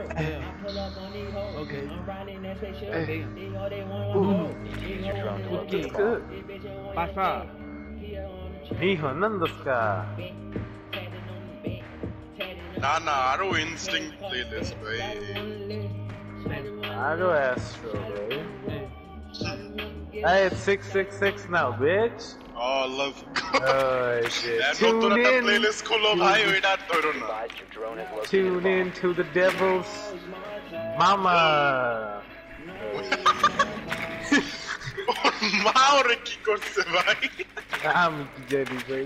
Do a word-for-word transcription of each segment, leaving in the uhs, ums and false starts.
Okay. Hey. Ooh. It's good. Pasa. Hijo, Nandaska. Nah, nah, Aro Instinct playlist, bhai. Aro Astro, bhai. Hey, it's six six six now, bitch. Oh, love. Oh, shit. Tune Tune in. playlist kholo bhai, oita dhoro na. Tune in to the devil's mama. মা ওরে কি করছে ভাই? আমি কি জানি ভাই।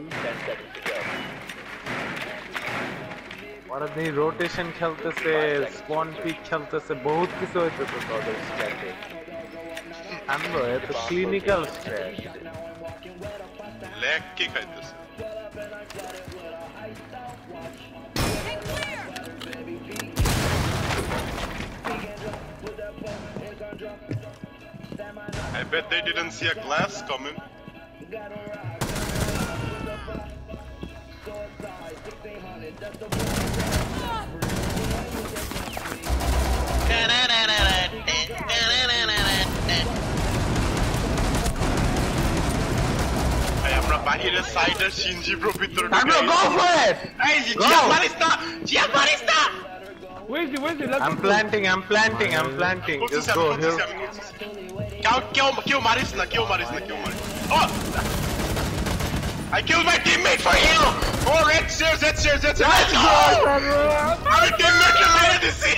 ওরা দেখি রোটেশন খেলতেছে, স্পন পিক খেলতেছে, বহুত কিছু হইতেছে তাদের স্ট্যাটে। আনলো এত ক্লিনিক্যাল স্ট্যাট। ল্যাগ কে খাইতেছে? I bet they didn't see a glass coming. Hey, আমরা বাহিরে সাইডের সিনজি ব্রো ভিতরে Bro, go for it! এই জিয়া মারিস না, জিয়া মারিস না। Where is it? Where is it? Let's I'm go. planting, I'm planting, I'm planting. Just go here. কেউ কেউ কেউ মারিস না, কেউ মারিস না, কেউ মারিস। Oh! I killed my teammate for you! Oh, red stairs, red stairs, red stairs! Let's go! Our teammate reminded to see!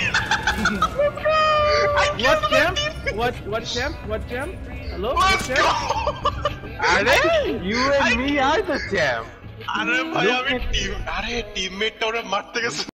I What killed my champ? teammate! What what champ? What champ? Hello? What Let's champ? go! Are you and me are the champ. আরে ভাই আমি team আরে টিমমেটটা ওরে মারতে গেছে